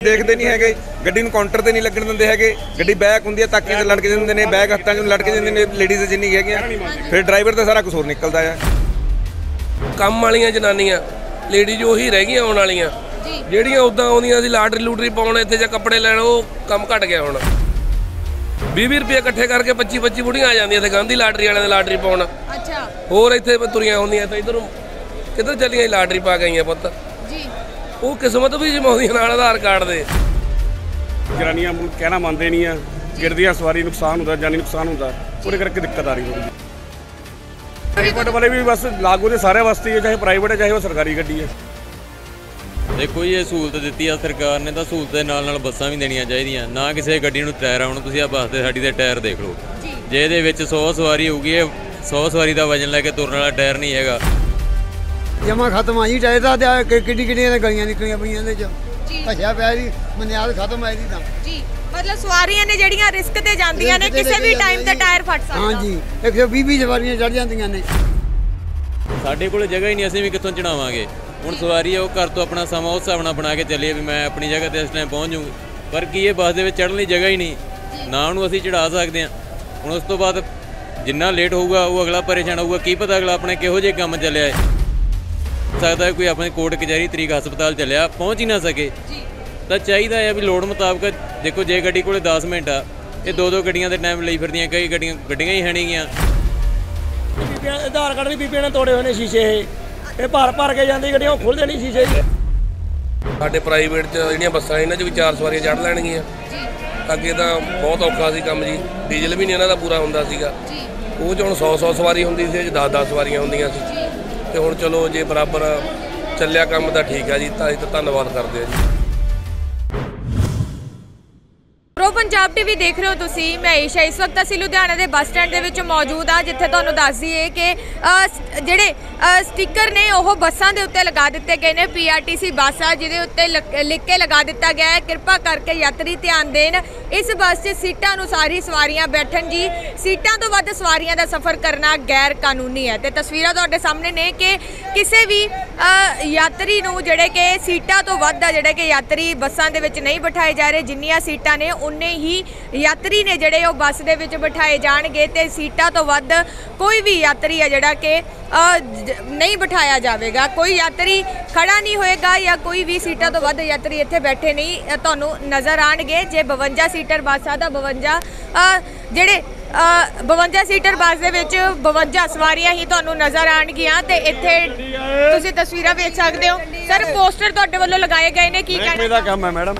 देखते नहीं है, गड्डी नूं काउंटर ते नहीं लगन दिंदे है, गड्डी बैक हुंदी है ताकी ते लटके दिंदे ने, बैग हत्थां 'ਚ लटके दिंदे ने लेडीज़ जिन्नी हैगियां, फिर ड्राइवर ते सारा कसूर निकलदा है। काम वालियां जनानियां लेडीज ਉਹੀ ਰਹਿ ਗਈਆਂ ਆਉਣ ਵਾਲੀਆਂ ਜਿਹੜੀਆਂ ਉਦਾਂ ਆਉਂਦੀਆਂ ਸੀ ਲਾਟਰੀ ਲੂਟਰੀ ਪਾਉਣ ਇੱਥੇ ਜਾਂ ਕੱਪੜੇ ਲੈਣ, ਉਹ ਕੰਮ ਘਟ ਗਿਆ ਹੁਣ। 20 ਰੁਪਏ ਇਕੱਠੇ ਕਰਕੇ 25 ਬੁੜੀਆਂ ਆ ਜਾਂਦੀਆਂ ਤੇ ਗਾਂਧੀ ਲਾਟਰੀ ਵਾਲਿਆਂ ਦੇ ਲਾਟਰੀ ਪਾਉਣ। ਅੱਛਾ, ਹੋਰ ਇੱਥੇ ਤੁਰੀਆਂ ਹੁੰਦੀਆਂ ਤੇ ਇਧਰੋਂ ਕਿੱਧਰ ਚੱਲੀਆਂ ਲਾਟਰੀ ਪਾ ਗਈਆਂ ਪੁੱਤ ਜੀ। ਉਹ ਕਿਸਮਤ ਵੀ ਜਮਾਉਂਦੀਆਂ ਨਾਲ ਆਧਾਰ ਕਾਰਡ ਦੇ। ਜਨਾਨੀਆਂ ਕਹਿਣਾ ਮੰਨਦੇ ਨਹੀਂ ਆ, ਗਿਰਦੀਆਂ ਸਵਾਰੀ ਨੁਕਸਾਨ ਹੁੰਦਾ, ਜਾਨੀ ਨੁਕਸਾਨ ਹੁੰਦਾ, ਉਹਦੇ ਕਰਕੇ ਦਿੱਕਤ ਆ ਰਹੀ ਹੋਊਗੀ। ਪ੍ਰਾਈਵੇਟ ਵਾਲੇ ਵੀ ਬਸ ਲਾਗੂ ਦੇ ਸਾਰੇ ਵਾਸਤੇ ਹੈ, ਚਾਹੇ ਪ੍ਰਾਈਵੇਟ ਹੈ ਚਾਹੇ ਉਹ ਸਰਕਾਰੀ ਗੱਡੀ ਹੈ। देखो ये सहूलत दी आ सरकार ने, तो सहूलत के नाल बसां भी देनियां चाहिदियां ना। किसी गड्डी नूं टायर आउण, तुसीं आ बस दे साडी दे टायर देख लो, जे इहदे विच 100 सवारी होगी, 100 सवारी का वजन लैके तुरन वाला टायर नहीं हैगा। जमा खत्म आई टायर दा किड्डी गलियां निकलियां पईयां दे च भज्या पिया जी, बुनियाद खत्म आई दी तां जी। मतलब सवारियां ने ਜਿਹੜੀਆਂ ਰਿਸਕ ਤੇ ਜਾਂਦੀਆਂ ਨੇ, ਕਿਸੇ ਵੀ ਟਾਈਮ ਤੇ ਟਾਇਰ ਫਟ ਸਕਦਾ। ਹਾਂ ਜੀ, 120 ਸਵਾਰੀਆਂ ਚੜ ਜਾਂਦੀਆਂ ਨੇ। ਸਾਡੇ ਕੋਲ ਜਗ੍ਹਾ ਹੀ ਨਹੀਂ, ਅਸੀਂ ਵੀ ਕਿੱਥੋਂ ਚੜਾਵਾਂਗੇ। ਹੁਣ ਸਵਾਰੀ ਆ ਉਹ ਘਰ ਤੋਂ ਆਪਣਾ ਸਮਾਂ ਉਸ ਹਿਸਾਬ ਨਾਲ ਬਣਾ ਕੇ ਚੱਲੀਏ ਵੀ ਮੈਂ ਆਪਣੀ ਜਗ੍ਹਾ ਤੇ ਇਸ ਟਾਈਮ ਪਹੁੰਚ ਜੂੰਗੀ, ਪਰ ਕੀ ਇਹ ਬੱਸ ਦੇ ਵਿੱਚ ਚੜ੍ਹਨ ਲਈ ਜਗ੍ਹਾ ਹੀ ਨਹੀਂ ਨਾ, ਉਹਨੂੰ ਅਸੀਂ ਚੜਾ ਸਕਦੇ ਹਾਂ। ਹੁਣ ਉਸ ਤੋਂ ਬਾਅਦ ਜਿੰਨਾ ਲੇਟ ਹੋਊਗਾ ਉਹ ਅਗਲਾ ਪਰੇਸ਼ਾਨ ਹੋਊਗਾ, ਕੀ ਪਤਾ ਅਗਲਾ ਆਪਣੇ ਕਿਹੋ ਜਿਹੇ ਕੰਮ ਚੱਲਿਆ ਹੈ। ਸਕਦਾ ਕੋਈ ਆਪਣੇ ਕੋਰਟ ਕਚਹਿਰੀ ਤਰੀਕ ਹਸਪਤਾਲ ਚੱਲਿਆ ਪਹੁੰਚ ਹੀ ਨਾ ਸਕੇ। ਤਾਂ ਚਾਹੀਦਾ ਹੈ ਵੀ ਲੋੜ ਮੁਤਾਬਕ ਦੇਖੋ, ਜੇ ਗੱਡੀ ਕੋਲੇ 10 ਮਿੰਟ ਆ, ਇਹ 2-2 ਗੱਡੀਆਂ ਦੇ ਟਾਈਮ ਲਈ ਫਿਰਦੀਆਂ, ਕਈ ਗੱਡੀਆਂ ਹੀ ਹੈ ਨਹੀਂ ਗੀਆਂ। ਆਧਾਰ ਕਾਰਡ ਵੀ ਬੀਬੀਆਂ ਨੇ ਤੋੜੇ ਹੋਏ ਨੇ ਸ਼ੀਸ਼ੇ, ਇਹ ਭਰ ਕੇ ਜਾਂਦੀ ਗੱਡੀਆਂ, ਉਹ ਖੁੱਲ੍ਹਦੇ ਨਹੀਂ ਸ਼ੀਸ਼ੇ ਜੀ। ਸਾਡੇ ਪ੍ਰਾਈਵੇਟ 'ਚ ਜਿਹੜੀਆਂ ਬੱਸਾਂ ਇਹਨਾਂ 'ਚ ਵੀ 4 ਸਵਾਰੀਆਂ ਚੜ੍ਹ ਲੈਣਗੀਆਂ। ਅੱਗੇ ਤਾਂ ਬਹੁਤ ਔਖਾ ਸੀ ਕੰਮ ਜੀ, ਡੀਜ਼ਲ ਵੀ ਨਹੀਂ ਇਹਨਾਂ ਦਾ ਪੂਰਾ ਹੁੰਦਾ ਸੀਗਾ। ਉਹ 'ਚ ਹੁਣ 100 ਸਵਾਰੀ ਹੁੰਦੀ ਸੀ, 10 ਸਵਾਰੀਆਂ ਹੁੰਦੀਆਂ ਸੀ। ਤੇ ਹੁਣ ਚਲੋ ਜੇ ਬਰਾਬਰ ਚੱਲਿਆ ਕੰਮ ਤਾਂ ਠੀਕ ਹੈ ਜੀ, ਤਾਂ ਅਸੀਂ ਤਾਂ ਧੰਨਵਾਦ ਕਰਦੇ ਹਾਂ ਜੀ। ਪ੍ਰੋ ਪੰਜਾਬ ਟੀਵੀ ਦੇਖ ਰਹੇ ਹੋ ਤੁਸੀਂ, ਮੈਂ ਈਸ਼ਾ। ਇਸ ਵਕਤ ਅਸੀਂ ਲੁਧਿਆਣਾ ਦੇ ਬੱਸ ਸਟੈਂਡ ਦੇ ਵਿੱਚ ਮੌਜੂਦ ਹਾਂ, ਜਿੱਥੇ ਤੁਹਾਨੂੰ ਦੱਸ ਦਈਏ ਕਿ ਜਿਹੜੇ ਸਟicker ਨੇ ਉਹ ਬੱਸਾਂ ਦੇ ਉੱਤੇ ਲਗਾ ਦਿੱਤੇ ਗਏ ਨੇ। PRTC ਬੱਸ ਆ ਜਿਹਦੇ ਉੱਤੇ ਲਿਖ ਕੇ ਲਗਾ ਦਿੱਤਾ ਗਿਆ ਹੈ, ਕਿਰਪਾ ਕਰਕੇ ਯਾਤਰੀ ਧਿਆਨ ਦੇਣ, ਇਸ ਬੱਸ 'ਚ ਸੀਟਾਂ ਅਨੁਸਾਰ ਹੀ ਸਵਾਰੀਆਂ ਬੈਠਣ ਜੀ, ਸੀਟਾਂ ਤੋਂ ਵੱਧ ਸਵਾਰੀਆਂ ਦਾ ਸਫ਼ਰ ਕਰਨਾ ਗੈਰ ਕਾਨੂੰਨੀ ਹੈ। ਤੇ ਤਸਵੀਰਾਂ ਤੁਹਾਡੇ ਸਾਹਮਣੇ ਨੇ ਕਿ ਕਿਸੇ ਵੀ ਯਾਤਰੀ ਨੂੰ ਜਿਹੜੇ ਕਿ ਸੀਟਾਂ ਤੋਂ ਵੱਧ ਆ ਜਿਹੜੇ ਕਿ ਯਾਤਰੀ ਬੱਸਾਂ ਦੇ ਵਿੱਚ ਨਹੀਂ ਬਿਠਾਏ ਜਾ ਰਹੇ। ਜਿੰਨੀਆਂ ਸੀਟਾਂ ਨੇ ਉਨੇ ਹੀ ਯਾਤਰੀ ਨੇ ਜਿਹੜੇ ਉਹ ਬੱਸ ਦੇ ਵਿੱਚ ਬਿਠਾਏ ਜਾਣਗੇ, ਤੇ ਸੀਟਾਂ ਤੋਂ ਵੱਧ ਕੋਈ ਵੀ ਯਾਤਰੀ ਆ ਜਿਹੜਾ ਕਿ ਨਹੀਂ ਬਿਠਾਇਆ ਜਾਵੇਗਾ। ਕੋਈ ਯਾਤਰੀ ਖੜਾ ਨਹੀਂ ਹੋਏਗਾ ਜਾਂ ਕੋਈ ਵੀ ਸੀਟਾਂ ਤੋਂ ਵੱਧ ਯਾਤਰੀ ਇੱਥੇ ਬੈਠੇ ਨਹੀਂ ਤੁਹਾਨੂੰ ਨਜ਼ਰ ਆਣਗੇ। ਜੇ 52 ਸੀਟਰ ਬੱਸ ਆ ਤਾਂ 52 ਸੀਟਰ ਬੱਸ ਦੇ ਵਿੱਚ 52 ਸਵਾਰੀਆਂ ਹੀ ਤੁਹਾਨੂੰ ਨਜ਼ਰ ਆਣਗੀਆਂ। ਤੇ ਇੱਥੇ ਤੁਸੀਂ ਤਸਵੀਰਾਂ ਵੇਖ ਸਕਦੇ ਹੋ। ਸਰ, ਪੋਸਟਰ ਤੁਹਾਡੇ ਵੱਲੋਂ ਲਗਾਏ ਗਏ ਨੇ, ਕੀ ਕਹਿਣਾ? ਇਹਦਾ ਕੰਮ ਹੈ ਮੈਡਮ।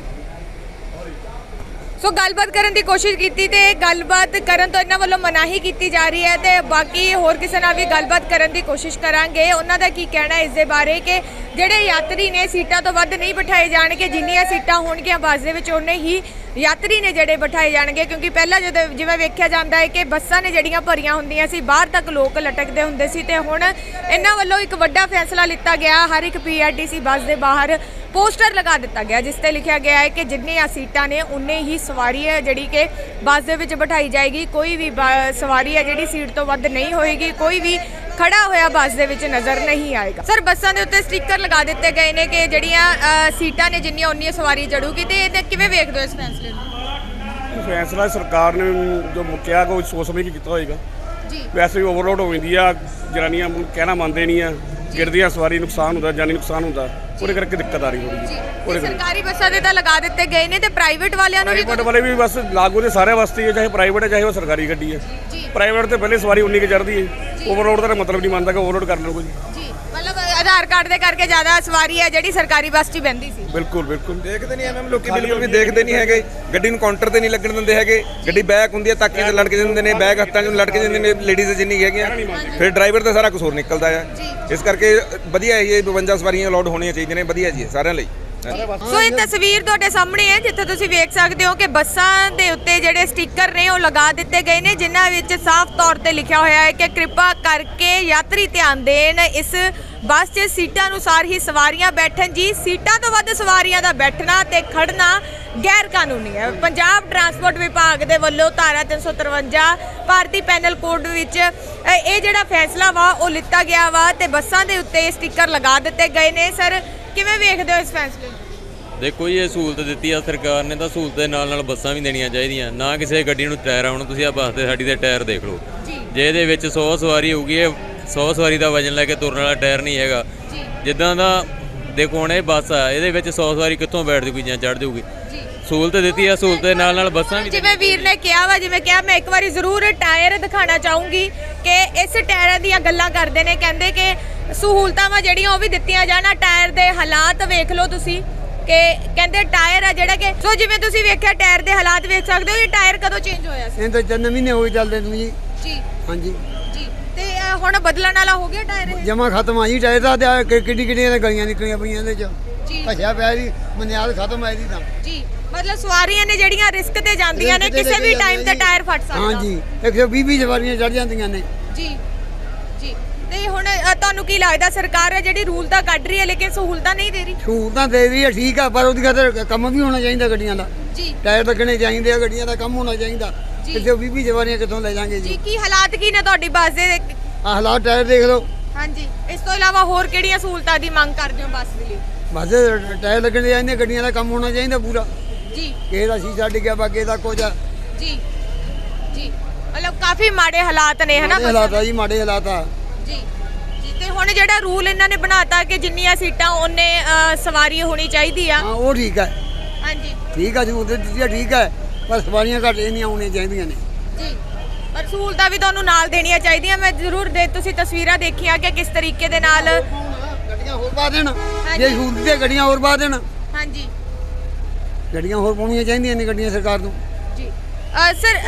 ਸੋ ਗੱਲਬਾਤ ਕਰਨ ਦੀ ਕੋਸ਼ਿਸ਼ ਕੀਤੀ ਤੇ ਗੱਲਬਾਤ ਕਰਨ ਤੋਂ ਇਹਨਾਂ ਵੱਲੋਂ ਮਨਾਹੀ ਕੀਤੀ ਜਾ ਰਹੀ ਹੈ। ਤੇ ਬਾਕੀ ਹੋਰ ਕਿਸੇ ਨਾਲ ਵੀ ਗੱਲਬਾਤ ਕਰਨ ਦੀ ਕੋਸ਼ਿਸ਼ ਕਰਾਂਗੇ, ਉਹਨਾਂ ਦਾ ਕੀ ਕਹਿਣਾ ਇਸ ਦੇ ਬਾਰੇ ਕਿ ਜਿਹੜੇ ਯਾਤਰੀ ਨੇ ਸੀਟਾਂ ਤੋਂ ਵੱਧ ਨਹੀਂ ਬਿਠਾਏ ਜਾਣਗੇ। ਜਿੰਨੀਆਂ ਸੀਟਾਂ ਹੋਣਗੀਆਂ ਬੱਸ ਦੇ ਵਿੱਚ ਉਨੇ ਹੀ ਯਾਤਰੀ ਨੇ ਜਿਹੜੇ ਬਿਠਾਏ ਜਾਣਗੇ। ਕਿਉਂਕਿ ਪਹਿਲਾਂ ਜਦੋਂ ਜਿਵੇਂ ਵੇਖਿਆ ਜਾਂਦਾ ਹੈ ਕਿ ਬੱਸਾਂ ਨੇ ਜਿਹੜੀਆਂ ਭਰੀਆਂ ਹੁੰਦੀਆਂ ਸੀ, ਬਾਹਰ ਤੱਕ ਲੋਕ ਲਟਕਦੇ ਹੁੰਦੇ ਸੀ, ਤੇ ਹੁਣ ਇਹਨਾਂ ਵੱਲੋਂ ਇੱਕ ਵੱਡਾ ਫੈਸਲਾ ਲਿੱਤਾ ਗਿਆ। ਹਰ ਇੱਕ PRTC ਬੱਸ ਦੇ ਬਾਹਰ ਪੋਸਟਰ ਲਗਾ ਦਿੱਤਾ ਗਿਆ ਜਿਸ ਤੇ ਲਿਖਿਆ ਗਿਆ ਹੈ ਕਿ ਜਿੰਨੀਆਂ ਸੀਟਾਂ ਨੇ ਉਨੇ ਹੀ ਸਵਾਰੀ ਹੈ ਜਿਹੜੀ ਕਿ ਬੱਸ ਦੇ ਵਿੱਚ ਬਿਠਾਈ ਜਾਏਗੀ। ਕੋਈ ਵੀ ਸਵਾਰੀ ਹੈ ਜਿਹੜੀ ਸੀਟ ਤੋਂ ਵੱਧ ਨਹੀਂ ਹੋਏਗੀ, ਕੋਈ ਵੀ ਖੜਾ ਹੋਇਆ ਬੱਸ ਦੇ ਵਿੱਚ ਨਜ਼ਰ ਨਹੀਂ ਆਏਗਾ। ਸਰ, ਬੱਸਾਂ ਦੇ ਉੱਤੇ ਸਟicker ਲਗਾ ਦਿੱਤੇ ਗਏ ਨੇ ਕਿ ਜਿਹੜੀਆਂ ਸੀਟਾਂ ਨੇ ਜਿੰਨੀਆਂ ਉਨੀਆਂ ਸਵਾਰੀ ਚੜੂਗੀ, ਤੇ ਇਹ ਕਿਵੇਂ ਵੇਖਦੇ ਹੋ ਇਸ ਫੈਸਲੇ ਨੂੰ? ਫੈਸਲਾ ਸਰਕਾਰ ਨੇ ਜੋ ਕਿਹਾ ਕੋਈ ਸੋਚ ਸਮਝ ਕੇ ਕੀਤਾ ਹੋਏਗਾ ਜੀ। ਵੈਸੇ ਵੀ ਓਵਰਲੋਡ ਹੋ ਜਾਂਦੀ ਆ, ਜਨਾਨੀਆਂ ਕਹਿਣਾ ਮੰਨਦੇ ਨਹੀਂ ਆ, ਗਿਰਦੀਆਂ ਸਵਾਰੀ ਨੁਕਸਾਨ ਹੁੰਦਾ, ਜਾਨੀ ਨੁਕਸਾਨ ਹੁੰਦਾ, ਉਹਦੇ ਕਰਕੇ ਦਿੱਕਤ ਆ ਰਹੀ ਹੋਊਗੀ। ਸਰਕਾਰੀ ਬੱਸਾਂ ਦੇ ਤਾਂ ਲਗਾ ਦਿੱਤੇ ਗਏ ਨੇ, ਤੇ ਪ੍ਰਾਈਵੇਟ ਵਾਲਿਆਂ ਨੂੰ ਪ੍ਰਾਈਵੇਟ ਵਾਲੇ ਵੀ ਬਸ ਲਾਗੂ ਦੇ ਸਾਰੇ ਵਾਸਤੇ ਹੈ, ਚਾਹੇ ਪ੍ਰਾਈਵੇਟ ਹੈ ਚਾਹੇ ਉਹ ਸਰਕਾਰੀ ਗੱਡੀ ਹੈ। ਪ੍ਰਾਈਵੇਟ ਤੇ ਪਹਿਲੇ ਸਵਾਰੀ ਉਨੀ ਕੁ ਚੜ੍ਹਦੀ ਹੈ, ਓਵਰਲੋਡ ਦਾ ਮਤਲਬ ਨਹੀਂ ਮੰਨਦਾ ਕਿ ਓਵਰਲੋਡ ਕਰ ਲਓ ਜੀ। ਮਤਲਬ ਆਧਾਰ ਕਾਰਡ ਦੇ ਕਰਕੇ ਜ਼ਿਆਦਾ ਸਵਾਰੀ ਹੈ ਜਿਹੜੀ ਸਰਕਾਰੀ ਬੱਸ 'ਚ ਬਹਿੰਦੀ ਸੀ। ਬਿਲਕੁਲ ਦੇਖਦੇ ਨਹੀਂ ਮੈਮ, ਲੋਕੀ ਬਿਲਕੁਲ ਵੀ ਦੇਖਦੇ ਨਹੀਂ ਹੈਗੇ। ਗੱਡੀ ਨੂੰ ਕਾउंटर ਤੇ ਨਹੀਂ ਲੱਗਣ ਦਿੰਦੇ ਹੈਗੇ, ਗੱਡੀ ਬੈਕ ਹੁੰਦੀ ਹੈ ਤਾਕੀ ਤੇ ਲਟਕੇ ਦਿੰਦੇ ਨੇ, बैग ਹੱਥਾਂ 'ਚ ਲਟਕੇ ਦਿੰਦੇ ਨੇ ਲੇਡੀਜ਼ ਜਿੰਨੀ ਹੈਗੀਆਂ, ਫਿਰ ਡਰਾਈਵਰ ਤੇ ਸਾਰਾ ਕਸੂਰ ਨਿਕਲਦਾ ਹੈ। ਇਸ ਕਰਕੇ ਵਧੀਆ ਇਹ 52 ਸਵਾਰੀਆਂ ਅਲਾਉਡ ਹੋਣੀਆਂ ਚਾਹੀਦੀਆਂ ਨੇ, ਵਧੀਆ ਜੀ ਸਾਰਿਆਂ ਲਈ। ਸੋ ਇਹ ਤਸਵੀਰ ਤੁਹਾਡੇ ਸਾਹਮਣੇ ਹੈ ਜਿੱਥੇ ਤੁਸੀਂ ਵੇਖ ਸਕਦੇ ਹੋ ਕਿ ਬੱਸਾਂ ਦੇ ਉੱਤੇ ਜਿਹੜੇ ਸਟicker ਨੇ ਉਹ ਲਗਾ ਦਿੱਤੇ ਗਏ ਨੇ, ਜਿਨ੍ਹਾਂ ਵਿੱਚ ਸਾਫ਼ ਤੌਰ ਤੇ ਲਿਖਿਆ ਹੋਇਆ ਹੈ ਕਿ ਕਿਰਪਾ ਕਰਕੇ ਯਾਤਰੀ ਧਿਆਨ ਦੇਣ, ਇਸ ਬੱਸ 'ਚ ਸੀਟਾਂ ਅਨੁਸਾਰ ਹੀ ਸਵਾਰੀਆਂ ਬੈਠਣ ਜੀ, ਸੀਟਾਂ ਤੋਂ ਵੱਧ ਸਵਾਰੀਆਂ ਦਾ ਬੈਠਣਾ ਤੇ ਖੜਨਾ ਗੈਰ ਕਾਨੂੰਨੀ ਹੈ। ਪੰਜਾਬ ਟਰਾਂਸਪੋਰਟ ਵਿਭਾਗ ਦੇ ਵੱਲੋਂ ਧਾਰਾ 353 ਭਾਰਤੀ ਪੈਨਲ ਕੋਡ ਵਿੱਚ ਇਹ ਜਿਹੜਾ ਫੈਸਲਾ ਵਾ ਉਹ ਲਿੱਤਾ ਗਿਆ ਵਾ, ਤੇ ਬੱਸਾਂ ਦੇ ਉੱਤੇ ਸਟicker ਲਗਾ ਦਿੱਤੇ ਗਏ ਨੇ। ਸਰ, ਕਿਵੇਂ ਵੇਖਦੇ ਹੋ ਇਸ ਫੈਸਲੇ ਨੂੰ? ਦੇਖੋ ਜੀ, ਇਹ ਸਹੂਲਤ ਦਿੱਤੀ ਆ ਸਰਕਾਰ ਨੇ ਤਾਂ ਸਹੂਲਤ ਦੇ ਨਾਲ ਬੱਸਾਂ ਵੀ ਦੇਣੀਆਂ ਚਾਹੀਦੀਆਂ। ਨਾ ਕਿਸੇ ਗੱਡੀ ਨੂੰ ਟਾਇਰ ਆਉਣ, ਤੁਸੀਂ ਆ ਬੱਸ ਦੇ ਸਾਡੀ ਦੇ ਟਾਇਰ ਦੇਖ ਲਓ, ਜੇ ਇਹਦੇ ਵਿੱਚ 100 ਸਵਾਰੀ ਹੋਊਗੀ, ਇਹ 100 ਸਵਾਰੀ ਦਾ ਵਜਨ ਲੈ ਕੇ ਤੁਰਨ ਵਾਲਾ ਟਾਇਰ ਨਹੀਂ ਹੈਗਾ। ਜਿੱਦਾਂ ਦਾ ਦੇਖੋ ਹੁਣ ਇਹ ਬੱਸ ਆ, ਇਹਦੇ ਵਿੱਚ 100 ਸਵਾਰੀ ਕਿੱਥੋਂ ਬੈਠ ਜੂਗੀ ਜਾਂ ਚੜ੍ਹ ਜੂਗੀ। ਸਹੂਲਤ ਦਿੱਤੀ ਆ, ਸਹੂਲਤ ਦੇ ਨਾਲ ਬੱਸਾਂ ਵੀ। ਜਿਵੇਂ ਵੀਰ ਨੇ ਕਿਹਾ ਵਾ, ਜਿਵੇਂ ਕਿਹਾ, ਮੈਂ ਇੱਕ ਵਾਰੀ ਜ਼ਰੂਰ ਟਾਇਰ ਦਿਖਾਣਾ ਚਾਹੂੰਗੀ ਕਿ ਇਸ ਟਾਇਰਾਂ ਦੀਆਂ ਗੱਲਾਂ ਕਰਦੇ ਨੇ, ਕਹਿੰਦੇ ਕਿ ਸਹੂਲਤਾਂ ਵਾ ਜਿਹੜੀਆਂ ਉਹ ਵੀ ਦਿੱਤੀਆਂ ਜਾਣ। ਟਾਇਰ ਦੇ ਹਾਲਾਤ ਵੇਖ ਲਓ ਤੁਸੀਂ ਕਿ ਕਹਿੰਦੇ ਟਾਇਰ ਆ ਜਿਹੜਾ ਕਿ ਸੋ ਜਿਵੇਂ ਤੁਸੀਂ ਵੇਖਿਆ ਟਾਇਰ ਦੇ ਹਾਲਾਤ ਵੇਖ ਸਕਦੇ ਹੋ। ਇਹ ਟਾਇਰ ਕਦੋਂ ਚੇਂਜ ਹੋਇਆ ਸੀ? ਇਹ ਤਾਂ 3 ਮਹੀਨੇ ਹੋ ਗਏ ਚੱਲਦੇ ਨੂੰ ਜੀ। ਜੀ ਹਾਂਜੀ ਜੀ। ਤੇ ਹੁਣ ਬਦਲਣ ਵਾਲਾ ਹੋ ਗਿਆ ਟਾਇਰ ਇਹ? ਜਮਾ ਖਤਮ ਆ ਜੀ ਟਾਇਰ ਦਾ। ਕਿੱਡੀ ਕਿੱਡੀਆਂ ਗਲੀਆਂ ਨਿਕਲੀਆਂ ਪਈਆਂ ਇਹਦੇ ਚ। ਜੀ ਘਸਿਆ ਪਿਆ ਜੀ, ਬੁਨਿਆਦ ਖਤਮ ਆ ਇਹਦੀ ਤਾਂ। ਜੀ, ਮਤਲਬ ਸਵਾਰੀਆਂ ਨੇ ਜਿਹੜੀਆਂ ਰਿਸਕ ਤੇ ਜਾਂਦੀਆਂ ਨੇ, ਕਿਸੇ ਵੀ ਟਾਈਮ ਤੇ ਟਾਇਰ ਫਟ ਸਕਦਾ। ਹਾਂਜੀ, 120 ਸਵਾਰੀਆਂ ਚੜ ਜਾਂਦੀਆਂ ਨੇ। ਜੀ ਜੀ। ਤੇ ਹੁਣ ਤੁਹਾਨੂੰ ਕੀ ਲੱਗਦਾ, ਸਰਕਾਰ ਹੈ ਜਿਹੜੀ ਰੂਲ ਤਾਂ ਕੱਢ ਰਹੀ ਹੈ ਲੇਕਿਨ ਸਹੂਲਤਾਂ ਨਹੀਂ ਦੇ ਰਹੀ? ਸਹੂਲਤਾਂ ਦੇ ਰਹੀ ਹੈ, ਠੀਕ ਆ, ਪਰ ਉਹਦੀ ਖਾਤਰ ਕੰਮ ਵੀ ਹੋਣਾ ਚਾਹੀਦਾ ਗੱਡੀਆਂ ਦਾ। ਜੀ। ਟਾਇਰ ਲੱਗਣੇ ਚਾਹੀਦੇ ਆ, ਗੱਡੀਆਂ ਦਾ ਕੰਮ ਹੋਣਾ ਚਾਹੀਦਾ। ਕਿਸੇ 20 ਸਵਾਰੀਆਂ ਕਿੱਥੋਂ ਲੈ ਜਾਾਂਗੇ ਜੀ? ਜੀ, ਕੀ ਹਾਲਾਤ ਕੀ ਨੇ ਤੁਹਾਡੀ ਬੱਸ ਦੇ? ਆ ਹਾਲਾਤ ਟਾਇਰ ਦੇਖ ਲਓ। ਹਾਂਜੀ, ਇਸ ਤੋਂ ਇਲਾਵਾ ਹੋਰ ਕਿਹੜੀਆਂ ਸਹੂਲਤਾਂ ਦੀ ਮੰਗ ਕਰਦੇ ਹੋ ਬੱਸ ਦੇ ਲਈ? ਬਸ ਟਾਇਰ ਲੱਗਣੇ ਚਾਹੀਦੇ, ਗੱਡੀਆਂ ਦਾ ਕੰਮ ਹੋਣਾ ਚਾਹੀਦਾ ਪੂਰਾ। ਜੀ। ਕਿਸੇ ਦਾ ਸ਼ੀਸ਼ਾ ਡਿੱਗਿਆ, ਬਾਕੀ ਦਾ ਕੁਝ ਆ। ਜੀ ਜੀ। ਮਤਲਬ ਕਾਫੀ ਮਾੜੇ ਹਾਲਾਤ ਨੇ, ਹਨਾ? ਹਾਲਾਤ ਆ ਜੀ, ਮਾੜੇ ਹਾਲਾਤ ਆ। ਜੀ ਜੀ। ਤੇ ਹੁਣ ਜਿਹੜਾ ਰੂਲ ਇਹਨਾਂ ਨੇ ਬਣਾਤਾ ਕਿ ਜਿੰਨੀਆਂ ਸੀਟਾਂ ਉਹਨੇ ਸਵਾਰੀ ਹੋਣੀ ਚਾਹੀਦੀ ਆ। ਹਾਂ, ਉਹ ਠੀਕ ਹੈ। ਹਾਂਜੀ, ਠੀਕ ਆ, ਸਹੂਲਤ ਦਿੱਤੀ ਆ, ਠੀਕ ਹੈ, ਪਰ ਸਵਾਰੀਆਂ ਘੱਟ ਨਹੀਂ ਆਉਣੀਆਂ ਚਾਹੀਦੀਆਂ ਨੇ। ਜੀ। ਪਰ ਸਹੂਲਤਾਂ ਵੀ ਤੁਹਾਨੂੰ ਨਾਲ ਦੇਣੀਆਂ ਚਾਹੀਦੀਆਂ। ਮੈਂ ਜ਼ਰੂਰ ਤੁਸੀਂ ਤਸਵੀਰਾਂ ਦੇਖੀਆਂ ਕਿ ਕਿਸ ਤਰੀਕੇ ਦੇ ਨਾਲ ਗੱਡੀਆਂ ਹੋਰ ਪਾ ਦੇਣ, ਜੇ ਸਹੂਲਤ ਦੀਆਂ ਗੱਡੀਆਂ ਹੋਰ ਪਾ ਦੇਣ। ਹਾਂਜੀ, ਗੱਡੀਆਂ ਹੋਰ ਪਾਉਣੀਆਂ ਚਾਹੀਦੀਆਂ ਨੇ ਗੱਡੀਆਂ ਸਰਕਾਰ ਨੂੰ। ਜੀ ਸਰ,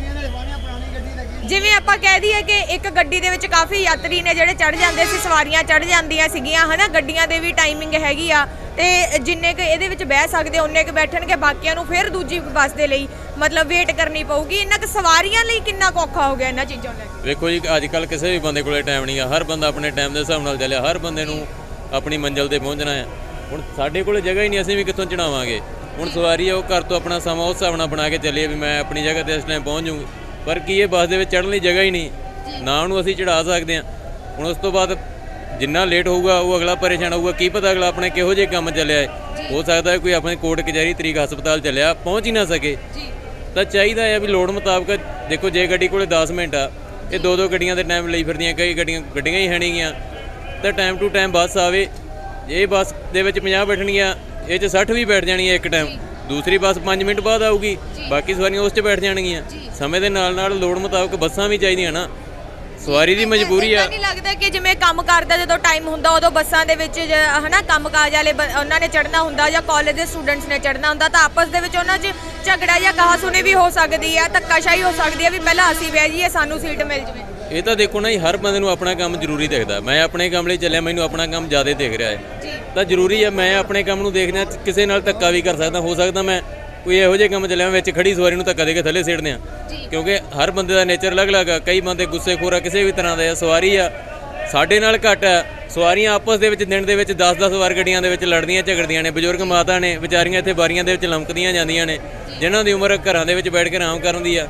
ਜਿਵੇਂ ਆਪਾਂ ਕਹਿ ਦਈਏ ਕਿ ਇੱਕ ਗੱਡੀ ਦੇ ਵਿੱਚ ਕਾਫੀ ਯਾਤਰੀ ਨੇ ਜਿਹੜੇ ਚੜ ਜਾਂਦੇ ਸੀ, ਸਵਾਰੀਆਂ ਚੜ ਜਾਂਦੀਆਂ ਸੀਗੀਆਂ, ਹਨਾ? ਗੱਡੀਆਂ ਦੇ ਵੀ ਟਾਈਮਿੰਗ ਹੈਗੀ ਆ, ਤੇ ਜਿੰਨੇ ਕੁ ਇਹਦੇ ਵਿੱਚ ਬਹਿ ਸਕਦੇ ਉਹਨੇ ਕੁ ਬੈਠਣਗੇ, ਬਾਕੀਆਂ ਨੂੰ ਫਿਰ ਦੂਜੀ ਬੱਸ ਦੇ ਲਈ ਮਤਲਬ ਵੇਟ ਕਰਨੀ ਪਊਗੀ। ਇਹਨਾਂ ਕੁ ਸਵਾਰੀਆਂ ਲਈ ਕਿੰਨਾ ਕੁ ਔਖਾ ਹੋ ਗਿਆ ਇਹਨਾਂ ਚੀਜ਼ਾਂ ਲੈ ਕੇ? ਵੇਖੋ ਜੀ, ਅੱਜ ਕੱਲ੍ਹ ਕਿਸੇ ਵੀ ਬੰਦੇ ਕੋਲੇ ਟਾਈਮ ਨਹੀਂ ਆ। ਹਰ ਬੰਦਾ ਆਪਣੇ ਟਾਈਮ ਦੇ ਹਿਸਾਬ ਨਾਲ ਚੱਲਿਆ। ਹਰ ਬੰਦੇ ਨੂੰ ਆਪਣੀ ਮੰਜ਼ਿਲ ਤੇ ਪਹੁੰਚਣਾ ਹੈ। ਹੁਣ ਸਾਡੇ ਕੋਲੇ ਜਗ੍ਹਾ ਹੀ ਨਹੀਂ, ਅਸੀਂ ਵੀ ਕਿੱਥੋਂ ਚੜਾਵਾਂਗੇ। ਹੁਣ ਸਵਾਰੀ ਆ, ਉਹ ਘਰ ਤੋਂ ਆਪਣਾ ਸਮਾਂ ਉਸ ਹਿਸਾਬ ਨਾਲ ਬਣਾ ਕੇ ਚੱਲੀਏ ਵੀ ਮੈਂ ਆਪਣੀ ਜਗ੍ਹਾ ਤੇ ਇਸ ਟਾਈਮ ਪਹੁੰਚ ਜੂੰਗੀ, ਪਰ ਕੀ ਇਹ ਬੱਸ ਦੇ ਵਿੱਚ ਚੜ੍ਹਨ ਲਈ ਜਗ੍ਹਾ ਹੀ ਨਹੀਂ, ਨਾ ਉਹਨੂੰ ਅਸੀਂ ਚੜ੍ਹਾ ਸਕਦੇ ਹਾਂ। ਹੁਣ ਉਸ ਤੋਂ ਬਾਅਦ ਜਿੰਨਾ ਲੇਟ ਹੋਊਗਾ ਉਹ ਅਗਲਾ ਪਰੇਸ਼ਾਨ ਹੋਊਗਾ। ਕੀ ਪਤਾ ਅਗਲਾ ਆਪਣੇ ਕਿਹੋ ਜਿਹੇ ਕੰਮ ਚੱਲਿਆ ਹੈ। ਹੋ ਸਕਦਾ ਹੈ ਕੋਈ ਆਪਣੇ ਕੋਰਟ ਕਚਹਿਰੀ, ਤਰੀਕ, ਹਸਪਤਾਲ ਚੱਲਿਆ, ਪਹੁੰਚ ਹੀ ਨਾ ਸਕੇ। ਤਾਂ ਚਾਹੀਦਾ ਹੈ ਵੀ ਲੋੜ ਮੁਤਾਬਕ ਦੇਖੋ, ਜੇ ਗੱਡੀ ਕੋਲੇ 10 ਮਿੰਟ ਆ, ਇਹ 2-2 ਗੱਡੀਆਂ ਦੇ ਟਾਈਮ ਲਈ ਫਿਰਦੀਆਂ, ਕਈ ਗੱਡੀਆਂ ਹੀ ਹੈ ਨਹੀਂ ਗੀਆਂ, ਤਾਂ ਟਾਈਮ ਟੂ ਟਾਈਮ ਬੱਸ ਆਵੇ। ਇਹ ਬੱਸ ਦੇ ਵਿੱਚ 50 ਬੈਠਣਗੀਆਂ, ਇਹ 'ਚ 60 ਵੀ ਬੈਠ ਜਾਣੀਆਂ ਇੱਕ ਟਾਈਮ। ਦੂਸਰੀ ਬੱਸ 5 ਮਿੰਟ ਬਾਅਦ ਆਊਗੀ, ਬਾਕੀ ਸਵਾਰੀਆਂ ਉਸ 'ਚ ਬੈਠ ਜਾਣਗੀਆਂ। ਸਮੇਂ ਦੇ ਨਾਲ ਨਾਲ ਲੋੜ ਮੁਤਾਬਕ ਬੱਸਾਂ ਵੀ ਚਾਹੀਦੀਆਂ ਨਾ, ਸਵਾਰੀ ਦੀ ਮਜਬੂਰੀ ਆ। ਨਹੀਂ ਲੱਗਦਾ ਕਿ ਜਿਵੇਂ ਕੰਮ ਕਰਦਾ ਜਦੋਂ ਟਾਈਮ ਹੁੰਦਾ ਉਦੋਂ ਬੱਸਾਂ ਦੇ ਵਿੱਚ ਹਨਾ ਕੰਮਕਾਜ ਵਾਲੇ ਉਹਨਾਂ ਨੇ ਚੜ੍ਹਨਾ ਹੁੰਦਾ ਜਾਂ ਕਾਲਜ ਦੇ ਸਟੂਡੈਂਟਸ ਨੇ ਚੜ੍ਹਨਾ ਹੁੰਦਾ, ਤਾਂ ਆਪਸ ਦੇ ਵਿੱਚ ਉਹਨਾਂ 'ਚ ਝਗੜਾ ਜਾਂ ਕਹਾਸੁਣੀ ਵੀ ਹੋ ਸਕਦੀ ਆ, ਧੱਕਾਸ਼ਾਹੀ ਹੋ ਸਕਦੀ ਆ ਵੀ ਪਹਿਲਾਂ ਅਸੀਂ ਬਹਿ ਜਾਈਏ, ਸਾਨੂੰ ਸੀਟ ਮਿਲ ਜਾਵੇ। ਇਹ ਤਾਂ ਦੇਖੋ ਨਾ ਜੀ, ਹਰ ਬੰਦੇ ਨੂੰ ਆਪਣਾ ਕੰਮ ਜ਼ਰੂਰੀ ਦਿਖਦਾ। ਮੈਂ ਆਪਣੇ ਕੰਮ ਲਈ ਚੱਲਿਆ, ਮੈਨੂੰ ਆਪਣਾ ਕੰਮ ਜ਼ਿਆਦਾ ਦਿਖ ਰਿਹਾ ਹੈ, ਤਾਂ ਜ਼ਰੂਰੀ ਹੈ ਮੈਂ ਆਪਣੇ ਕੰਮ ਨੂੰ ਦੇਖਣਾ। ਕਿਸੇ ਨਾਲ ਧੱਕਾ ਵੀ ਕਰ ਸਕਦਾ, ਹੋ ਸਕਦਾ ਮੈਂ ਕੋਈ ਇਹੋ ਜਿਹੇ ਕੰਮ ਚੱਲਿਆ ਵਿੱਚ ਖੜੀ ਸਵਾਰੀ ਨੂੰ ਧੱਕਾ ਦੇ ਕੇ ਥੱਲੇ ਸੇੜਦੇ ਆ, ਕਿਉਂਕਿ ਹਰ ਬੰਦੇ ਦਾ ਨੇਚਰ ਅਲੱਗ-ਅਲੱਗ ਆ। ਕਈ ਬੰਦੇ ਗੁੱਸੇਖੋਰ ਆ, ਕਿਸੇ ਵੀ ਤਰ੍ਹਾਂ ਦੇ ਆ। ਸਵਾਰੀ ਆ ਸਾਡੇ ਨਾਲ ਘੱਟ ਆ, ਸਵਾਰੀਆਂ ਆਪਸ ਦੇ ਵਿੱਚ ਦਿਨ ਦੇ ਵਿੱਚ 10-10 ਵਾਰ ਗੱਡੀਆਂ ਦੇ ਵਿੱਚ ਲੜਦੀਆਂ ਝਗੜਦੀਆਂ ਨੇ। ਬਜ਼ੁਰਗ ਮਾਤਾ ਨੇ ਵਿਚਾਰੀਆਂ ਇੱਥੇ ਬਾਰੀਆਂ ਦੇ ਵਿੱਚ ਲੰਮਕਦੀਆਂ ਜਾਂਦੀਆਂ ਨੇ, ਜਿਨ੍ਹਾਂ ਦੀ ਉਮਰ ਘਰਾਂ ਦੇ ਵਿੱਚ ਬੈਠ ਕੇ ਆਰਾਮ ਕਰਨ ਦੀ ਆ,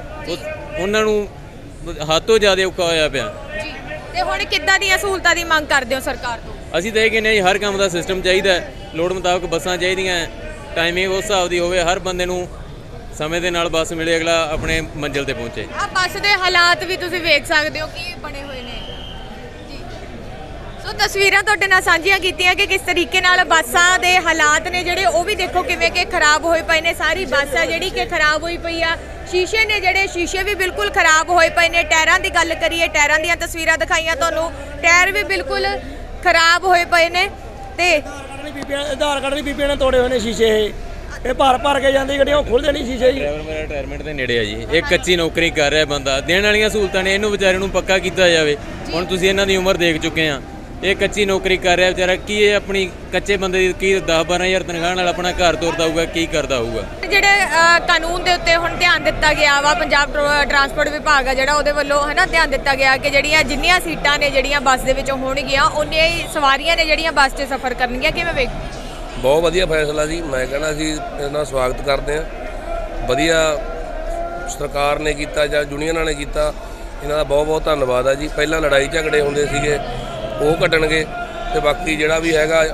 ਉਹਨਾਂ ਨੂੰ ਹੱਦੋਂ ਜ਼ਿਆਦਾ ਔਖਾ ਹੋਇਆ ਪਿਆ। ਤੇ ਹੁਣ ਕਿੱਦਾਂ ਦੀਆਂ ਸਹੂਲਤਾਂ ਦੀ ਮੰਗ ਕਰਦੇ ਹੋ ਸਰਕਾਰ ਤੋਂ? ਅਸੀਂ ਤਾਂ ਇਹ ਕਹਿੰਦੇ ਹਾਂ ਜੀ, ਹਰ ਕੰਮ ਦਾ ਸਿਸਟਮ ਚਾਹੀਦਾ, ਲੋੜ ਮੁਤਾਬਕ ਬੱਸਾਂ ਚਾਹੀਦੀਆਂ, ਟਾਈਮਿੰਗ ਉਸ ਹਿਸਾਬ ਦੀ ਹੋਵੇ, ਹਰ ਬੰਦੇ ਨੂੰ ਸਮੇਂ ਦੇ ਨਾਲ ਬੱਸ ਮਿਲੇ, ਅਗਲਾ ਆਪਣੇ ਮੰਜ਼ਿਲ ਤੇ ਪਹੁੰਚੇ। ਆ ਬੱਸ ਦੇ ਹਾਲਾਤ ਵੀ ਤੁਸੀਂ ਵੇਖ ਸਕਦੇ ਹੋ ਕਿ ਬਣੇ ਹੋਏ ਨੇ ਜੀ। ਸੋ ਤਸਵੀਰਾਂ ਤੁਹਾਡੇ ਨਾਲ ਸਾਂਝੀਆਂ ਕੀਤੀਆਂ ਕਿ ਕਿਸ ਤਰੀਕੇ ਨਾਲ ਬੱਸਾਂ ਦੇ ਹਾਲਾਤ ਨੇ ਜਿਹੜੇ, ਉਹ ਵੀ ਦੇਖੋ ਕਿਵੇਂ ਕਿ ਖਰਾਬ ਹੋਏ ਪਏ ਨੇ। ਸਾਰੀ ਬੱਸ ਆ ਜਿਹੜੀ ਕਿ ਖਰਾਬ ਹੋਈ ਪਈ ਆ। ਸ਼ੀਸ਼ੇ ਨੇ ਜਿਹੜੇ, ਸ਼ੀਸ਼ੇ ਵੀ ਬਿਲਕੁਲ ਖਰਾਬ ਹੋਏ ਪਏ ਨੇ। ਟਾਇਰਾਂ ਦੀ ਗੱਲ ਕਰੀਏ, ਟਾਇਰਾਂ ਦੀਆਂ ਤਸਵੀਰਾਂ ਦਿਖਾਈਆਂ ਤੁਹਾਨੂੰ, ਟਾਇਰ ਵੀ ਬਿਲਕੁਲ ਖਰਾਬ ਹੋਏ ਪਏ ਨੇ। ਤੇ ਆਧਾਰ ਕਾਰਡ ਵੀ ਬੀਬੀਆਂ ਨੇ ਤੋੜੇ ਹੋਏ ਨੇ ਸ਼ੀਸ਼ੇ। ਇਹ ਭਰ ਕੇ ਜਾਂਦੀ ਗੱਡੀਆਂ, ਉਹ ਖੁੱਲਦੇ ਨਹੀਂ ਸ਼ੀਸ਼ੇ ਜੀ। ਡਰਾਈਵਰ ਮੇਰਾ ਰਿਟਾਇਰਮੈਂਟ ਦੇ ਨੇੜੇ ਆ ਜੀ, ਇਹ ਕੱਚੀ ਨੌਕਰੀ ਕਰ ਰਿਹਾ ਬੰਦਾ। ਦੇਣ ਵਾਲੀਆਂ ਸਹੂਲਤਾਂ ਨੇ, ਇਹਨੂੰ ਵਿਚਾਰੇ ਨੂੰ ਪੱਕਾ ਕੀਤਾ ਜਾਵੇ। ਹੁਣ ਤੁਸੀਂ ਇਹਨਾਂ ਦੀ ਉਮਰ ਦੇਖ ਚੁੱਕੇ ਆ, ਇਹ ਕੱਚੀ ਨੌਕਰੀ ਕਰ ਰਿਹਾ ਵਿਚਾਰਾ। ਕੀ ਇਹ ਆਪਣੀ ਕੱਚੇ ਬੰਦੇ ਦੀ ਕੀ 10-12 ਹਜ਼ਾਰ ਤਨਖਾਹ ਨਾਲ ਆਪਣਾ ਘਰ ਤੋਰਦਾ ਹੋਊਗਾ, ਕੀ ਕਰਦਾ ਹੋਊਗਾ? ਜਿਹੜੇ ਕਾਨੂੰਨ ਦੇ ਉੱਤੇ ਹੁਣ ਧਿਆਨ ਦਿੱਤਾ ਗਿਆ ਵਾ, ਪੰਜਾਬ ਟਰਾਂਸਪੋਰਟ ਵਿਭਾਗ ਆ ਜਿਹੜਾ, ਉਹਦੇ ਵੱਲੋਂ ਹਨਾ ਧਿਆਨ ਦਿੱਤਾ ਗਿਆ ਕਿ ਜਿੰਨੀਆਂ ਸੀਟਾਂ ਨੇ ਜਿਹੜੀਆਂ ਬੱਸ ਦੇ ਵਿੱਚ ਹੋਣਗੀਆਂ, ਉਨੀਆਂ ਹੀ ਸਵਾਰੀਆਂ ਨੇ ਜਿਹੜੀਆਂ ਬੱਸ 'ਚ ਸਫ਼ਰ ਕਰਨਗੀਆਂ। ਕਿਵੇਂ ਵੇਖ? ਬਹੁਤ ਵਧੀਆ ਫੈਸਲਾ ਜੀ। ਮੈਂ ਕਹਿੰਦਾ ਅਸੀਂ ਇਹਦਾ ਸਵਾਗਤ ਕਰਦੇ ਹਾਂ। ਵਧੀਆ ਸਰਕਾਰ ਨੇ ਕੀਤਾ ਜਾਂ ਯੂਨੀਅਨਾਂ ਨੇ ਕੀਤਾ, ਇਹਨਾਂ ਦਾ ਬਹੁਤ ਬਹੁਤ ਧੰਨਵਾਦ ਆ ਜੀ। ਪਹਿਲਾਂ ਲੜਾਈ ਝਗੜੇ ਹੁੰਦੇ ਸੀਗੇ, ਉਹ ਘਟਣਗੇ, ਤੇ ਬਾਕੀ ਜਿਹੜਾ ਵੀ ਹੈਗਾ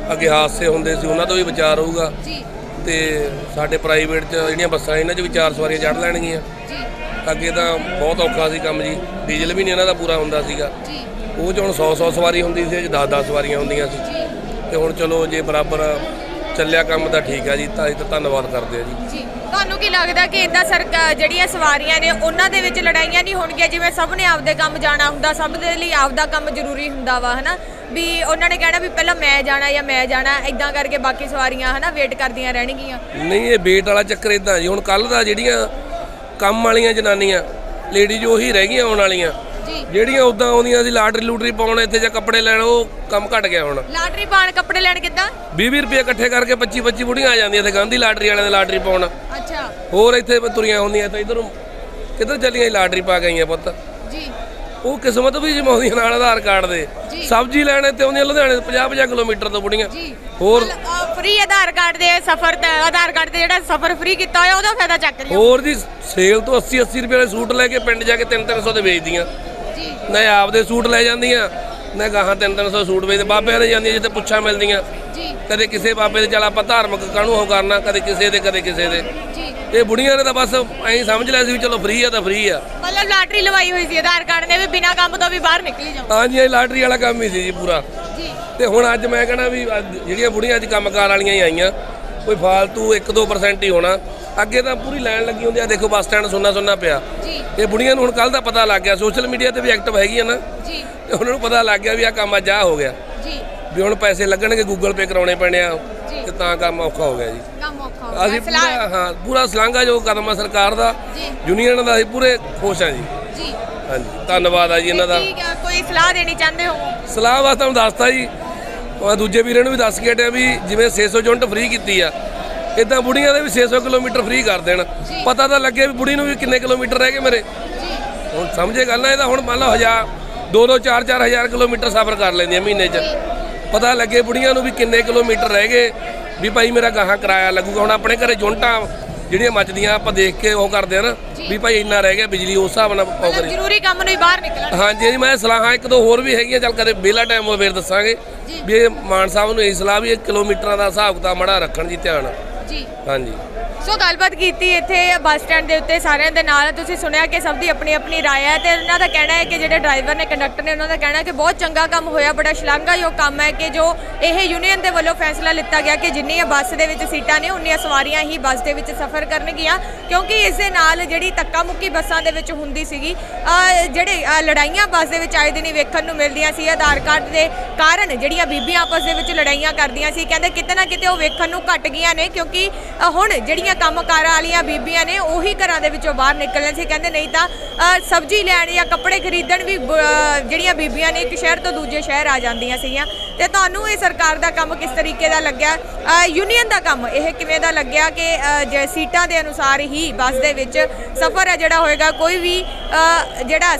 ਅੱਗੇ ਹਾਦਸੇ ਹੁੰਦੇ ਸੀ ਉਹਨਾਂ ਤੋਂ ਵੀ ਬਚਾਅ ਰਹੂਗਾ ਜੀ ਤੇ ਸਾਡੇ ਪ੍ਰਾਈਵੇਟ 'ਚ ਜਿਹੜੀਆਂ ਬੱਸਾਂ ਇਹਨਾਂ 'ਚ ਵੀ 4 ਸਵਾਰੀਆਂ ਚੜ੍ਹ ਲੈਣਗੀਆਂ। ਜੀ ਅੱਗੇ ਤਾਂ ਬਹੁਤ ਔਖਾ ਸੀ ਕੰਮ ਜੀ, ਡੀਜ਼ਲ ਵੀ ਨਹੀਂ ਇਹਨਾਂ ਦਾ ਪੂਰਾ ਹੁੰਦਾ ਸੀਗਾ। ਜੀ ਉਹ 'ਚ ਹੁਣ 100 ਸਵਾਰੀ ਹੁੰਦੀ ਸੀ, 10 ਸਵਾਰੀਆਂ ਹੁੰਦੀਆਂ ਸੀ। ਤੇ ਹੁਣ ਚਲੋ ਜੇ ਬਰਾਬਰ ਚੱਲਿਆ ਕੰਮ ਤਾਂ ਠੀਕ ਆ ਜੀ, ਤਾਂ ਅਸੀਂ ਤਾਂ ਧੰਨਵਾਦ ਕਰਦੇ ਆ ਜੀ। ਜੀ ਤੁਹਾਨੂੰ ਕੀ ਲੱਗਦਾ ਕਿ ਇਦਾਂ ਜਿਹੜੀਆਂ ਸਵਾਰੀਆਂ ਨੇ ਉਹਨਾਂ ਦੇ ਵਿੱਚ ਲੜਾਈਆਂ ਨਹੀਂ ਹੋਣਗੀਆਂ? ਜਿਵੇਂ ਸਭ ਨੇ ਆਪਦੇ ਕੰਮ ਜਾਣਾ ਹੁੰਦਾ, ਸਭ ਦੇ ਲਈ ਆਪਦਾ ਕੰਮ ਜ਼ਰੂਰੀ ਹੁੰਦਾ ਵਾ, ਹਨਾ ਵੀ ਉਹਨਾਂ ਨੇ ਕਹਿਣਾ ਵੀ ਪਹਿਲਾਂ ਮੈਂ ਜਾਣਾ ਜਾਂ ਮੈਂ ਜਾਣਾ, ਇਦਾਂ ਕਰਕੇ ਬਾਕੀ ਸਵਾਰੀਆਂ ਹਨਾ ਵੇਟ ਕਰਦੀਆਂ ਰਹਿਣਗੀਆਂ। ਨਹੀਂ, ਇਹ ਵੇਟ ਵਾਲਾ ਚੱਕਰ ਇਦਾਂ ਜੀ, ਹੁਣ ਕੱਲ ਦਾ ਜਿਹੜੀਆਂ ਕੰਮ ਵਾਲੀਆਂ ਜਨਾਨੀਆਂ ਲੇਡੀਜ਼ ਉਹੀ ਰਹਿ ਗਈਆਂ ਆਉਣ ਵਾਲੀਆਂ, ਜਿਹੜੀਆਂ ਉਦਾਂ ਆਉਂਦੀਆਂ ਸੀ ਲਾਟਰੀ ਲੂਟਰੀ ਪਾਉਣ ਇੱਥੇ ਜਾਂ ਕੱਪੜੇ ਲੈਣ, ਉਹ ਕੰਮ ਘਟ ਗਿਆ ਹੁਣ। ਲਾਟਰੀ ਪਾਉਣ ਕੱਪੜੇ ਲੈਣ ਕਿੱਦਾਂ? 20 ਰੁਪਏ ਇਕੱਠੇ ਕਰਕੇ 25 ਬੁੜੀਆਂ ਆ ਜਾਂਦੀਆਂ ਇੱਥੇ ਗਾਂਧੀ ਲਾਟਰੀ ਵਾਲਿਆਂ ਦੇ ਲਾਟਰੀ ਪਾਉਣ। ਅੱਛਾ, ਹੋਰ ਇੱਥੇ ਤੁਰੀਆਂ ਹੁੰਦੀਆਂ ਤਾਂ ਇਧਰੋਂ ਕਿੱਧਰ ਚੱਲੀਆਂ ਲਾਟਰੀ ਪਾ ਗਈਆਂ ਪੁੱਤ ਜੀ। ਉਹ ਕਿਸਮਤ ਵੀ ਜਮਾਉਂਦੀਆਂ ਨਾਲ ਆਧਾਰ ਕਾਰਡ ਦੇ। ਸਬਜ਼ੀ ਲੈਣ ਤੇ ਆਉਂਦੀਆਂ ਲੁਧਿਆਣੇ 50 ਕਿਲੋਮੀਟਰ ਤੋਂ ਬੁੜੀਆਂ। ਹੋਰ ਫ੍ਰੀ ਆਧਾਰ ਕਾਰਡ ਦੇ ਸਫ਼ਰ ਤੇ ਆਧਾਰ ਕਾਰਡ ਤੇ ਜਿਹੜਾ ਸਫ਼ਰ ਫ੍ਰੀ ਕੀਤਾ ਹੋਇਆ ਉਹਦਾ ਫਾਇਦਾ ਚੱਕ ਲਿਓ। ਹੋਰ ਜੀ ਸੇਲ ਤੋਂ 80 ਰੁਪਏ ਵਾਲੇ ਸੂਟ ਲੈ ਕੇ ਪਿੰਡ ਜਾ ਕੇ 300 ਦੇ ਵੇਚਦੀਆਂ। ਜੀ ਨਾ ਆਪਦੇ ਸੂਟ ਲੈ ਜਾਂਦੀਆਂ, ਨਾ ਗਾਹਾਂ 300 ਸੂਟ ਵੇਚਦੇ। ਬਾਬਿਆਂ ਦੇ ਜਾਂਦੀਆਂ ਜਿੱਥੇ ਪੁੱਛਾਂ ਮਿਲਦੀਆਂ, ਕਦੇ ਕਿਸੇ ਬਾਬੇ ਦੇ ਚੱਲ ਆਪਾਂ ਧਾਰਮਿਕ ਕਾਹਨੂੰ ਉਹ ਕਰਨਾ, ਕਦੇ ਕਿਸੇ ਦੇ ਕਦੇ ਕਿਸੇ ਦੇ। ਇਹ ਬੁੜੀਆਂ ਨੇ ਤਾਂ ਬਸ ਐਂ ਸਮਝ ਲਿਆ ਸੀ ਵੀ ਚਲੋ ਫ੍ਰੀ ਆ ਤਾਂ ਫ੍ਰੀ ਆ। ਮਤਲਬ ਲਾਟਰੀ ਲਵਾਈ ਹੋਈ ਸੀ ਆਧਾਰ ਕਾਰਡ ਨੇ ਵੀ ਬਿਨਾਂ ਕੰਮ ਤੋਂ ਵੀ ਬਾਹਰ ਨਿਕਲੀ ਜਾਓ। ਹਾਂਜੀ, ਇਹ ਲਾਟਰੀ ਵਾਲਾ ਕੰਮ ਹੀ ਸੀ ਜੀ ਪੂਰਾ। ਤੇ ਹੁਣ ਅੱਜ ਮੈਂ ਕਹਿਣਾ ਵੀ ਜਿਹੜੀਆਂ ਬੁੜੀਆਂ ਅੱਜ ਕੰਮਕਾਰ ਵਾਲੀਆਂ ਹੀ ਆਈਆਂ, ਕੋਈ ਫਾਲਤੂ 1-2% ਹੀ ਹੋਣਾ। ਅੱਗੇ ਤਾਂ ਪੂਰੀ ਲਾਈਨ ਲੱਗੀ ਹੁੰਦੀ ਆ, ਦੇਖੋ ਬੱਸ ਸਟੈਂਡ ਸੁੰਨਾ ਪਿਆ। ਇਹ ਬੁੜੀਆਂ ਨੂੰ ਹੁਣ ਕੱਲ ਦਾ ਪਤਾ ਲੱਗ ਗਿਆ, ਸੋਸ਼ਲ ਮੀਡੀਆ ਤੇ ਵੀ ਐਕਟਿਵ ਹੈਗੀਆਂ ਨਾ, ਤੇ ਉਹਨਾਂ ਨੂੰ ਪਤਾ ਲੱਗ ਗਿਆ ਵੀ ਆਹ ਕੰਮ ਅੱਜ ਆਹ ਹੋ ਗਿਆ, ਵੀ ਹੁਣ ਪੈਸੇ ਲੱਗਣਗੇ, ਗੂਗਲ ਪੇ ਕਰਾਉਣੇ ਪੈਣੇ ਆ, ਤੇ ਤਾਂ ਕੰਮ ਔਖਾ ਹੋ ਗਿਆ ਜੀ। ਅਸੀਂ ਪੂਰਾ ਸ਼ਲਾਘਾ ਜੋ ਕਦਮ ਆ ਸਰਕਾਰ ਦਾ, ਯੂਨੀਅਨ ਦਾ, ਅਸੀਂ ਪੂਰੇ ਖੁਸ਼ ਆ ਜੀ। ਹਾਂਜੀ, ਧੰਨਵਾਦ ਆ ਜੀ ਇਹਨਾਂ ਦਾ। ਕੋਈ ਸਲਾਹ ਦੇਣੀ ਚਾਹੁੰਦੇ ਹੋ? ਸਲਾਹ ਵਾਸਤੇ ਤੁਹਾਨੂੰ ਦੱਸਤਾ ਜੀ, ਮੈਂ ਦੂਜੇ ਵੀਰਾਂ ਨੂੰ ਵੀ ਦੱਸ ਕੇ ਹਟਿਆ ਵੀ ਜਿਵੇਂ 600 ਯੂਨਿਟ ਫ੍ਰੀ ਕੀਤੀ ਆ, ਇਦਾਂ ਬੁੜੀਆਂ ਦੇ ਵੀ 600 ਕਿਲੋਮੀਟਰ ਫ੍ਰੀ ਕਰ ਦੇਣ। ਪਤਾ ਤਾਂ ਲੱਗੇ ਵੀ ਬੁੜੀ ਨੂੰ ਵੀ ਕਿੰਨੇ ਕਿਲੋਮੀਟਰ ਰਹਿ ਗਏ ਮੇਰੇ। ਹੁਣ ਸਮਝੇ ਗੱਲ ਨਾ, ਇਹਦਾ ਹੁਣ ਮੰਨ ਲਓ 2-2, 4-4 ਹਜ਼ਾਰ ਕਿਲੋਮੀਟਰ ਸਫ਼ਰ ਕਰ ਲੈਂਦੀਆਂ ਮਹੀਨੇ 'ਚ। ਪਤਾ ਲੱਗੇ ਬੁੜੀਆਂ ਨੂੰ ਵੀ ਕਿੰਨੇ ਕਿਲੋਮੀਟਰ ਰਹਿ ਗਏ, ਵੀ ਭਾਈ ਮੇਰਾ ਗਾਹਾਂ ਕਿਰਾਇਆ ਲੱਗੂਗਾ। ਹੁਣ ਆਪਣੇ ਘਰੇ ਯੂਨਿਟਾਂ ਜਿਹੜੀਆਂ ਮੱਚਦੀਆਂ ਆਪਾਂ ਦੇਖ ਕੇ ਉਹ ਕਰਦੇ ਆ ਨਾ, ਵੀ ਭਾਈ ਇੰਨਾ ਰਹਿ ਗਿਆ ਬਿਜਲੀ, ਉਸ ਹਿਸਾਬ ਨਾਲ ਉਹ ਕਰੀ। ਜ਼ਰੂਰੀ ਕੰਮ ਨੂੰ ਹੀ ਬਾਹਰ ਨਿਕਲਣਾ। ਹਾਂਜੀ, ਮੈਂ ਸਲਾਹਾਂ 1-2 ਹੋਰ ਵੀ ਹੈਗੀਆਂ, ਚੱਲ ਕਦੇ ਵਿਹਲਾ ਟਾਈਮ ਹੋਵੇ ਫਿਰ ਦੱਸਾਂਗੇ। ਵੀ ਇਹ ਮਾਨ ਸਾਹਿਬ ਨੂੰ ਇਹ ਸਲਾਹ ਵੀ ਇਹ ਕਿਲੋਮੀਟਰਾਂ ਦਾ ਹਿਸਾਬ ਕਿਤਾਬ ਮਾੜਾ ਰੱਖਣ ਜੀ ਧਿਆਨ। ਜੀ ਹਾਂਜੀ। ਸੋ ਗੱਲਬਾਤ ਕੀਤੀ ਇੱਥੇ ਬੱਸ ਸਟੈਂਡ ਦੇ ਉੱਤੇ ਸਾਰਿਆਂ ਦੇ ਨਾਲ। ਤੁਸੀਂ ਸੁਣਿਆ ਕਿ ਸਭ ਦੀ ਆਪਣੀ ਆਪਣੀ ਰਾਏ ਹੈ, ਤੇ ਉਹਨਾਂ ਦਾ ਕਹਿਣਾ ਹੈ ਕਿ ਜਿਹੜੇ ਡਰਾਈਵਰ ਨੇ, ਕੰਡਕਟਰ ਨੇ, ਉਹਨਾਂ ਦਾ ਕਹਿਣਾ ਹੈ ਕਿ ਬਹੁਤ ਚੰਗਾ ਕੰਮ ਹੋਇਆ, ਬੜਾ ਸ਼ਲਾਘਾਯੋਗ ਕੰਮ ਹੈ ਕਿ ਜੋ ਇਹ ਯੂਨੀਅਨ ਦੇ ਵੱਲੋਂ ਫੈਸਲਾ ਲਿੱਤਾ ਗਿਆ ਕਿ ਜਿੰਨੀਆਂ ਬੱਸ ਦੇ ਵਿੱਚ ਸੀਟਾਂ ਨੇ ਉਨੀਆਂ ਸਵਾਰੀਆਂ ਹੀ ਬੱਸ ਦੇ ਵਿੱਚ ਸਫ਼ਰ ਕਰਨਗੀਆਂ, ਕਿਉਂਕਿ ਇਸ ਦੇ ਨਾਲ ਜਿਹੜੀ ਧੱਕਾ ਮੁੱਕੀ ਬੱਸਾਂ ਦੇ ਵਿੱਚ ਹੁੰਦੀ ਸੀਗੀ, ਜਿਹੜੇ ਲੜਾਈਆਂ ਬੱਸ ਦੇ ਵਿੱਚ ਆਏ ਦਿਨ ਹੀ ਵੇਖਣ ਨੂੰ ਮਿਲਦੀਆਂ ਸੀ। ਆਧਾਰ ਕਾਰਡ ਦੇ ਕਾਰਨ ਜਿਹੜੀਆਂ ਬੀਬੀਆਂ ਆਪਸ ਦੇ ਵਿੱਚ ਲੜਾਈਆਂ ਕਰਦੀਆਂ ਸੀ, ਕਹਿੰਦੇ ਕਿਤੇ ਨਾ ਕਿਤੇ ਉਹ ਵੇਖਣ ਨੂੰ ਘਟ ਗਈਆਂ ਨੇ, ਕਿਉਂਕਿ ਹੁਣ ਜਿਹੜੀਆਂ ਕੰਮਕਾਰਾਂ ਵਾਲੀਆਂ ਬੀਬੀਆਂ ਨੇ ਉਹੀ ਘਰਾਂ ਦੇ ਵਿੱਚੋਂ ਬਾਹਰ ਨਿਕਲਣ ਸੀ। ਕਹਿੰਦੇ ਨਹੀਂ ਤਾਂ ਸਬਜ਼ੀ ਲੈਣ ਜਾਂ ਕੱਪੜੇ ਖਰੀਦਣ ਵੀ ਜਿਹੜੀਆਂ ਬੀਬੀਆਂ ਨੇ ਇੱਕ ਸ਼ਹਿਰ ਤੋਂ ਦੂਜੇ ਸ਼ਹਿਰ ਆ ਜਾਂਦੀਆਂ ਸੀਗੀਆਂ। ਤੇ ਤੁਹਾਨੂੰ ਇਹ ਸਰਕਾਰ ਦਾ ਕੰਮ ਕਿਸ ਤਰੀਕੇ ਦਾ ਲੱਗਿਆ, ਯੂਨੀਅਨ ਦਾ ਕੰਮ ਇਹ ਕਿਵੇਂ ਦਾ ਲੱਗਿਆ ਕਿ ਸੀਟਾਂ ਦੇ ਅਨੁਸਾਰ ਹੀ ਬੱਸ ਦੇ ਵਿੱਚ ਸਫ਼ਰ ਹੈ ਜਿਹੜਾ ਹੋਏਗਾ? ਕੋਈ ਵੀ ਜਿਹੜਾ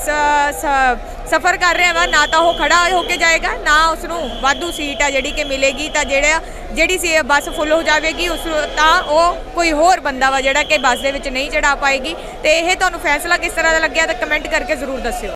ਸਫ਼ਰ ਕਰ ਰਿਹਾ ਵਾ ਨਾ ਤਾਂ ਉਹ ਖੜਾ ਹੋ ਕੇ ਜਾਏਗਾ, ਨਾ ਉਸ ਨੂੰ ਵਾਧੂ ਸੀਟ ਆ ਜਿਹੜੀ ਕਿ ਮਿਲੇਗੀ, ਤਾਂ ਜਿਹੜੀ ਸੀ ਬੱਸ ਫੁੱਲ ਹੋ ਜਾਵੇਗੀ, ਉਸ ਤਾਂ ਉਹ ਕੋਈ ਹੋਰ ਬੰਦਾ ਵਾ ਜਿਹੜਾ ਕਿ ਬੱਸ ਦੇ ਵਿੱਚ ਨਹੀਂ ਚੜਾ ਪਾਏਗੀ। ਤੇ ਇਹ ਤੁਹਾਨੂੰ ਫੈਸਲਾ ਕਿਸ ਤਰ੍ਹਾਂ ਦਾ ਲੱਗਿਆ ਤਾਂ ਕਮੈਂਟ ਕਰਕੇ ਜ਼ਰੂਰ ਦੱਸਿਓ।